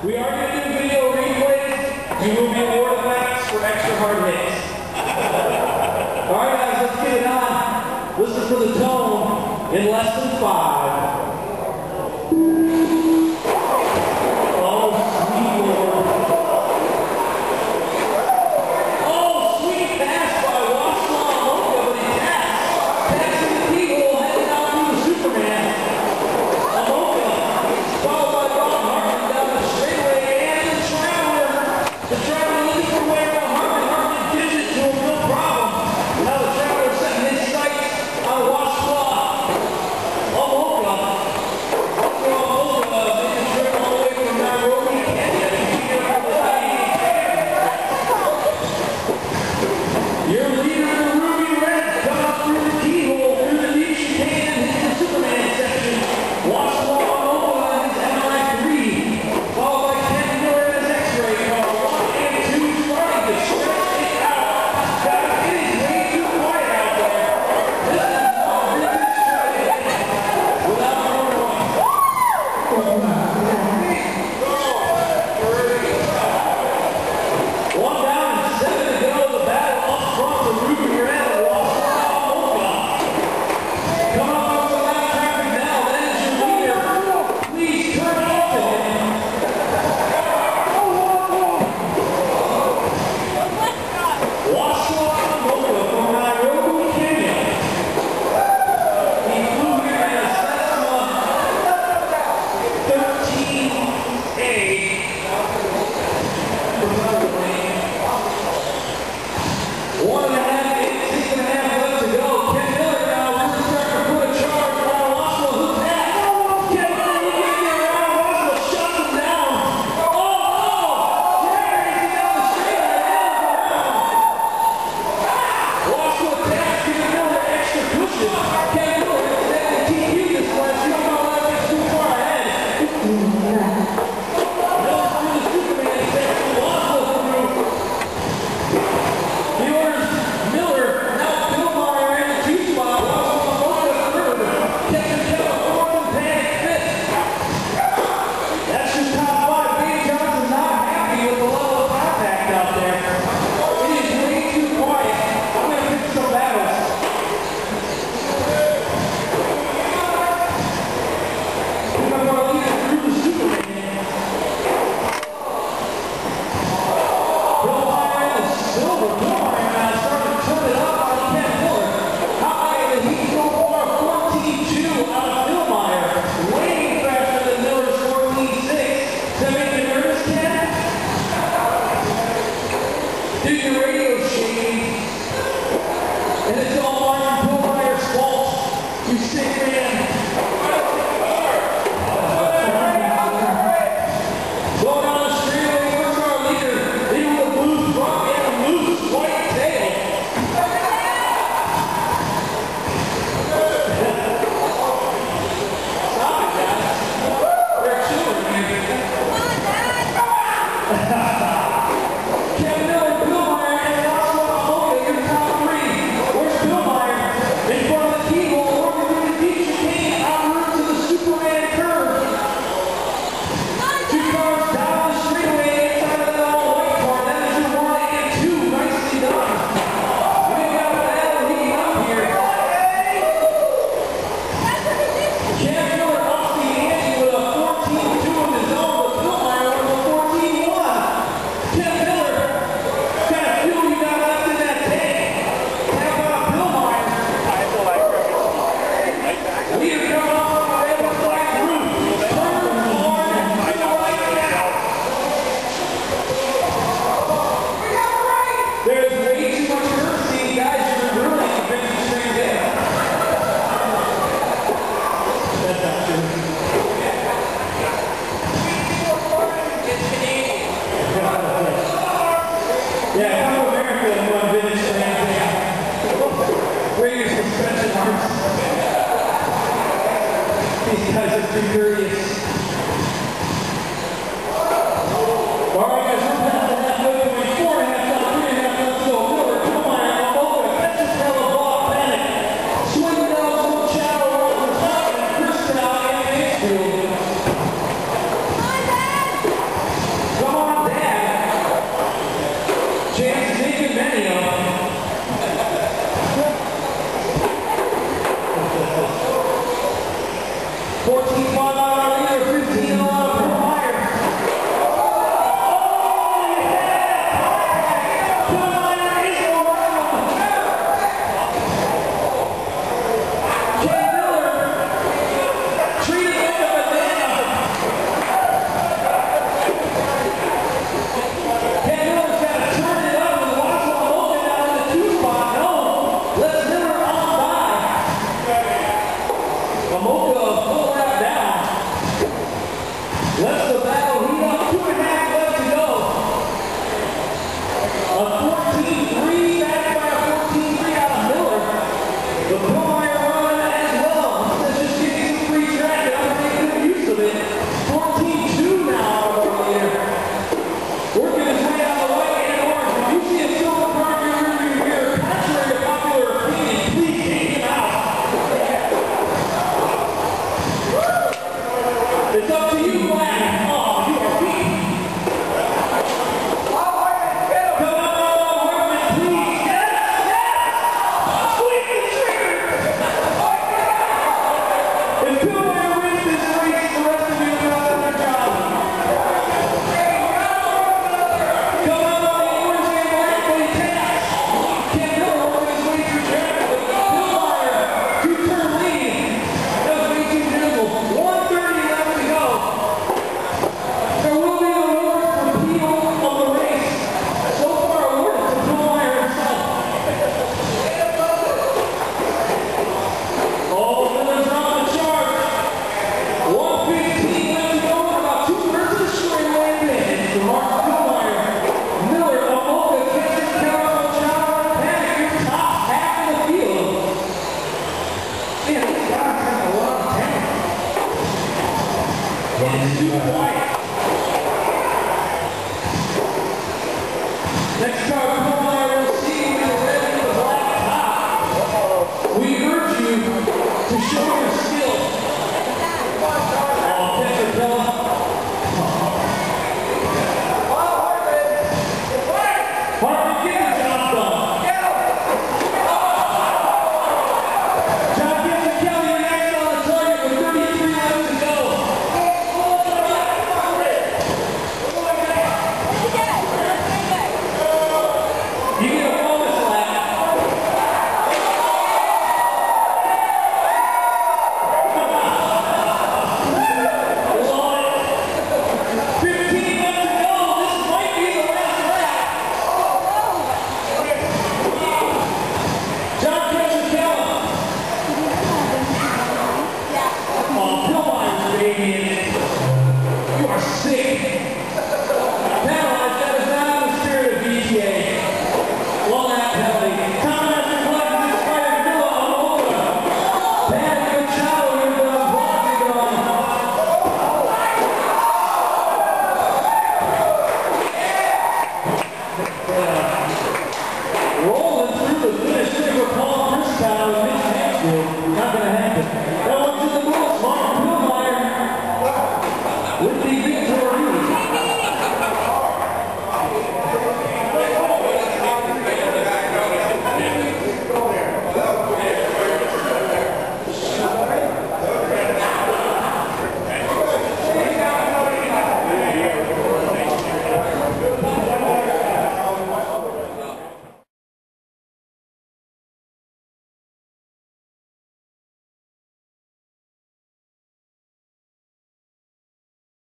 We are going to do video replays. You will be awarded laps for extra hard hits. All right, guys, let's get it on. Listen for the tone in less than 5. 14-5 out of our leader, 15 out of Pearl Meyer. It's up to you, Black. Oh, you are beat. Come on, Workman, please. Yes! Squeeze the trigger! If Bill Meyer wins this race, the rest of you are out of their job. Come on, the orange and black play pass. Ken Miller working his way through traffic. Bill Meyer, two-turn lead. That was way too gentle. 1:30 left to go. There will be an award for Peel of the race. So far awarded to Bill Meyer himself. Oh, Miller's on the chart. 1:15 left to go. About 2/3 of the straightaway advantage to Mark Bill Meyer. Miller, Amoka, Kitchen, Carroll, Chowder, Panic, your top half of the field. Man, these guys have a lot of talent. And it's too quiet.